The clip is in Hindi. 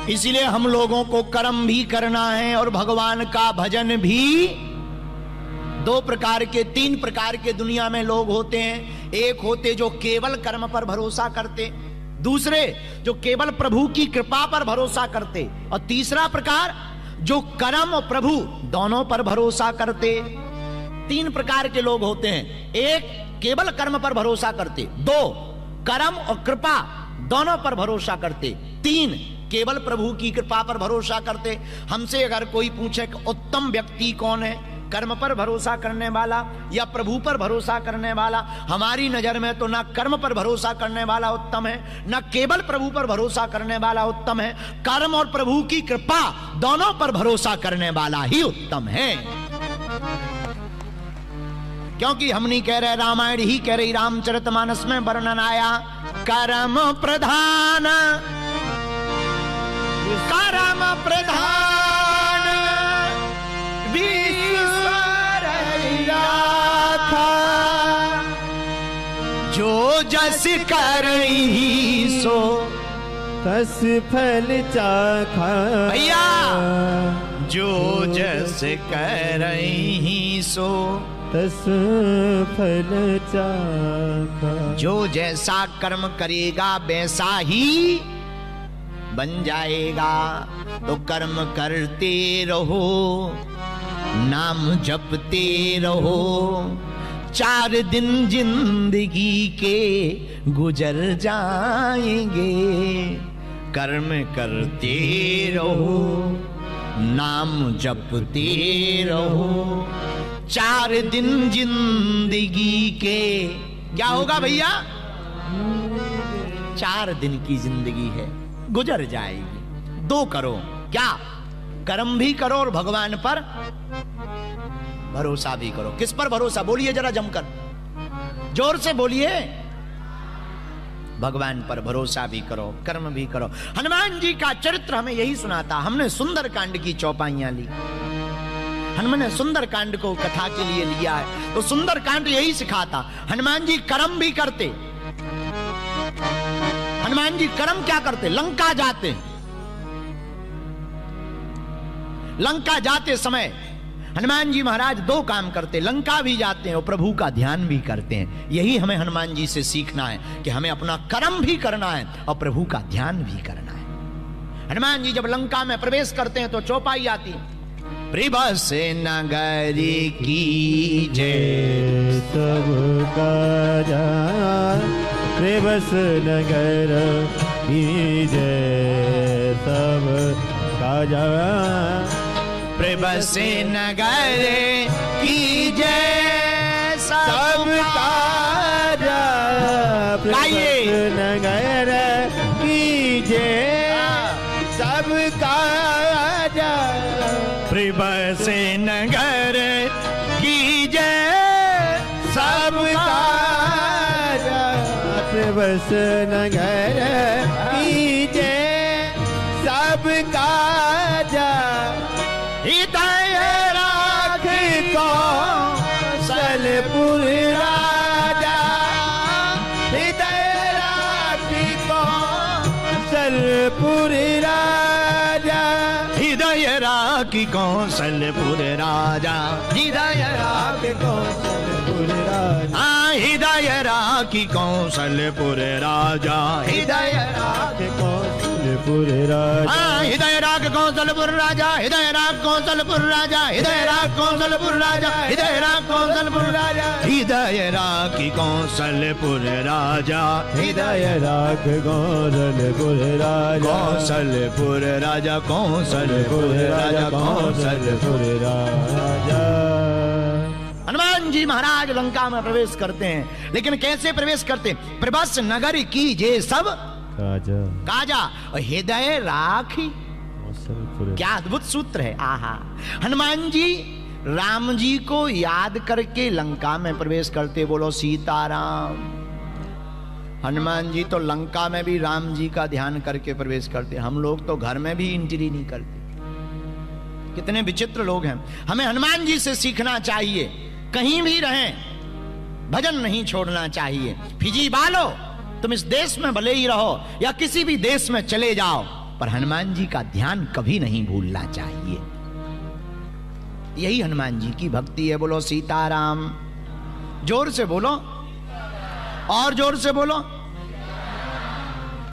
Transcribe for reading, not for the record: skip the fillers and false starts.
इसलिए हम लोगों को कर्म भी करना है और भगवान का भजन भी। दो प्रकार के, तीन प्रकार के दुनिया में लोग होते हैं। एक होते जो केवल कर्म पर भरोसा करते, दूसरे जो केवल प्रभु की कृपा पर भरोसा करते, और तीसरा प्रकार जो कर्म और प्रभु दोनों पर भरोसा करते। तीन प्रकार के लोग होते हैं। एक केवल कर्म पर भरोसा करते, दो कर्म और कृपा दोनों पर भरोसा करते, तीन केवल प्रभु की कृपा पर भरोसा करते। हमसे अगर कोई पूछे कि उत्तम व्यक्ति कौन है, कर्म पर भरोसा करने वाला या प्रभु पर भरोसा करने वाला, हमारी नजर में तो ना कर्म पर भरोसा करने वाला उत्तम है, ना केवल प्रभु पर भरोसा करने वाला उत्तम है। कर्म और प्रभु की कृपा दोनों पर भरोसा करने वाला ही उत्तम है। क्योंकि हम नहीं कह रहे, रामायण ही कह रही, रामचरितमानस में वर्णन आया, कर्म प्रधान, कर्म प्रधान ईश्वर राखा, जो जस करई सो तस फल चाखा। भैया, जो जस करई सो तस फल चाखा। जो जैसा कर्म करेगा वैसा ही बन जाएगा। तो कर्म करते रहो, नाम जपते रहो, 4 दिन जिंदगी के गुजर जाएंगे। कर्म करते रहो, नाम जपते रहो, 4 दिन जिंदगी के क्या होगा भैया? 4 दिन की जिंदगी है, गुजर जाएगी। 2 करो, क्या? कर्म भी करो और भगवान पर भरोसा भी करो। किस पर भरोसा? बोलिए जरा जमकर, जोर से बोलिए। भगवान पर भरोसा भी करो, कर्म भी करो। हनुमान जी का चरित्र हमें यही सुनाता। हमने सुंदर कांड की चौपाइयां ली, हनुमान सुंदर कांड को कथा के लिए लिया है। तो सुंदर कांड यही सिखाता। हनुमान जी कर्म भी करते। हनुमान जी कर्म क्या करते? लंका जाते। लंका जाते समय हनुमान जी महाराज 2 काम करते, लंका भी जाते हैं और प्रभु का ध्यान भी करते हैं। यही हमें हनुमान जी से सीखना है कि हमें अपना कर्म भी करना है और प्रभु का ध्यान भी करना है। हनुमान जी जब लंका में प्रवेश करते हैं तो चौपाई आती, प्रभस नगरी की जय सब काजा, प्रभस नगर की जय सब काजा, प्रभस नगर की जय सब काजा, प्रभस नगर की जय सब काजा, प्रभस नगर की जय सब काजा, प्रभस नगर की जय सब काजा, हृदय राख कौशलपुर राजा, हृदय राख कौशलपुर राजा, हृदय राख कौशलपुर राजा, हृदय राख कौशलपुर राजा, हृदय राख कौशलपुर राजा, हृदय राख कौशलपुर राजा, हृदय राख कौशलपुर राजा, हृदय राख कौशलपुर राजा, हृदय राख कौशलपुर राजा, हृदय राख कौशलपुर राजा, हृदय राख कौशलपुर राजा, हृदय राख कौशलपुर राजा, कौशलपुर राजा, कौशलपुर राजा, कौशलपुर राजा। हनुमान जी महाराज लंका में प्रवेश करते हैं, लेकिन कैसे प्रवेश करते? प्रभस नगर की जे सब काजा, काजा और हृदय राखी। क्या अद्भुत सूत्र है! आहा! हनुमान जी राम जी को याद करके लंका में प्रवेश करते। बोलो सीताराम। हनुमान जी तो लंका में भी राम जी का ध्यान करके प्रवेश करते। हम लोग तो घर में भी एंट्री नहीं करते। कितने विचित्र लोग हैं। हमें हनुमान जी से सीखना चाहिए। कहीं भी रहें, भजन नहीं छोड़ना चाहिए। फिजी बालो, तुम इस देश में भले ही रहो या किसी भी देश में चले जाओ, पर हनुमान जी का ध्यान कभी नहीं भूलना चाहिए। यही हनुमान जी की भक्ति है। बोलो सीताराम। जोर से बोलो और जोर से बोलो।